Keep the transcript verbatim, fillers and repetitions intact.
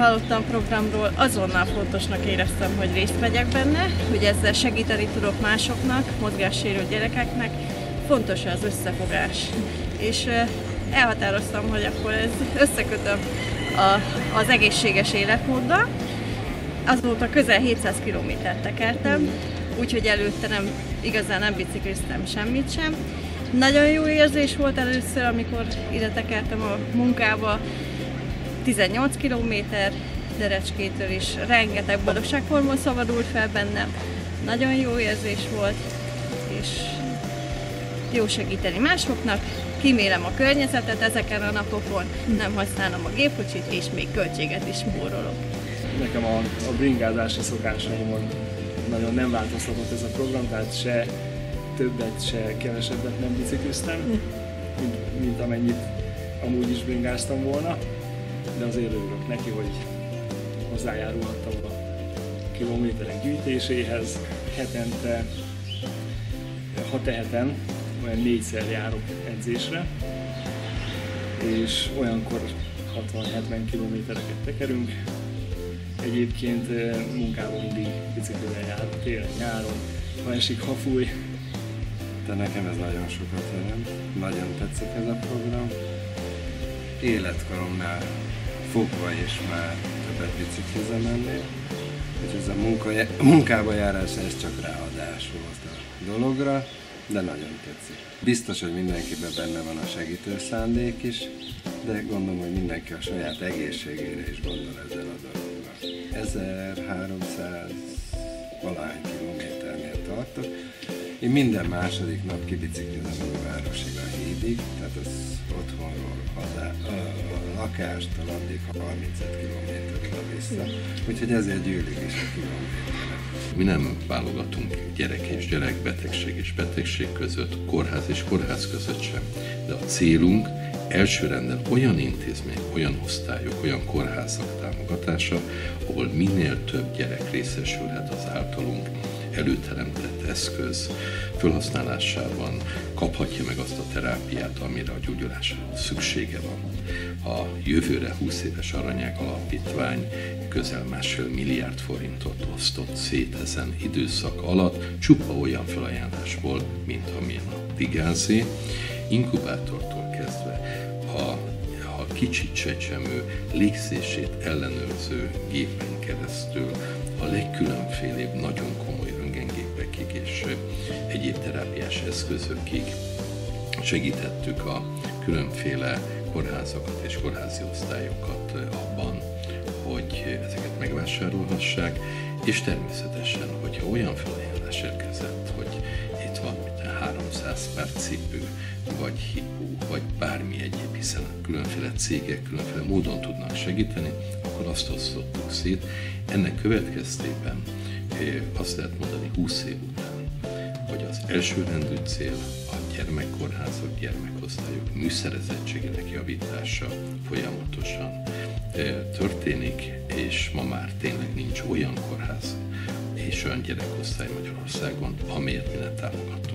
hallottam programról, azonnal fontosnak éreztem, hogy részt vegyek benne, hogy ezzel segíteni tudok másoknak, mozgássérült gyerekeknek. Fontos az összefogás. És elhatároztam, hogy akkor ez összekötöm a, az egészséges életmóddal. Azóta közel hétszáz kilométert tekertem, úgyhogy előtte nem, igazán nem bicikliztem semmit sem. Nagyon jó érzés volt először, amikor ide tekertem a munkába, tizennyolc kilométer Derecskétől is, rengeteg boldogsághormon szabadult fel bennem. Nagyon jó érzés volt, és jó segíteni másoknak. Kímélem a környezetet ezeken a napokon, nem használom a gépkocsit, és még költséget is spórolok. Nekem a, a bringázási szokásaimon nagyon nem változtatott ez a program, tehát se többet, se kevesebbet nem bicikliztem, mint, mint amennyit amúgy is bringáztam volna, de azért örülök neki, hogy hozzájárulhattam a kilométerek gyűjtéséhez. Hetente, ha tehetem, olyan négyszer járok edzésre, és olyankor hatvan-hetven kilométereket tekerünk. Egyébként munkában mindig biciklivel járok, télen, nyáron, ha esik, ha fúj. De nekem ez nagyon sokat jelent, nagyon tetszik ez a program. Életkoromnál fogva is már többet biciklizem ennél, és ez a munka, munkába járás, ez csak ráadás volt a dologra, de nagyon tetszik. Biztos, hogy mindenkiben benne van a segítő szándék is, de gondolom, hogy mindenki a saját egészségére is gondol ezzel a dologra. ezerháromszáz valahány kilométernél tartok. Én minden második nap kibiciklizem a városig a hídig, tehát az otthonról haza, a lakástól addig harmincöt kilométerre vissza, úgyhogy ezért gyűlik is a kilométerre. Mi nem válogatunk gyerek és gyerek, betegség és betegség között, kórház és kórház között sem, de a célunk elsőrendben olyan intézmény, olyan osztályok, olyan kórházak támogatása, ahol minél több gyerek részesülhet az általunk előteremtett eszköz felhasználásában, kaphatja meg azt a terápiát, amire a gyógyulásra szüksége van. A jövőre húsz éves Aranyág Alapítvány közel másfél milliárd forintot osztott szét ezen időszak alatt, csupa olyan felajánlásból, mint amilyen a Vigázé, inkubátortól kezdve a, a kicsi csecsemő légzését ellenőrző gépen keresztül a legkülönfélébb nagyon komoly röntgengépekig és egyéb terápiás eszközökig segítettük a különféle kórházakat és kórházi osztályokat abban, hogy ezeket megvásárolhassák, és természetesen, hogyha olyan felajánlás érkezett, hogy itt van háromszáz pár cipő, vagy hipó, vagy bármi egyéb, hiszen különféle cégek különféle módon tudnak segíteni, akkor azt osztottuk szét. Ennek következtében azt lehet mondani húsz év után, hogy az elsőrendű cél a gyermekkórházak, gyermekosztályok műszerezettségének javítása folyamatosan történik, és ma már tényleg nincs olyan kórház és olyan gyerekosztály Magyarországon, amelyet mi ne támogatunk.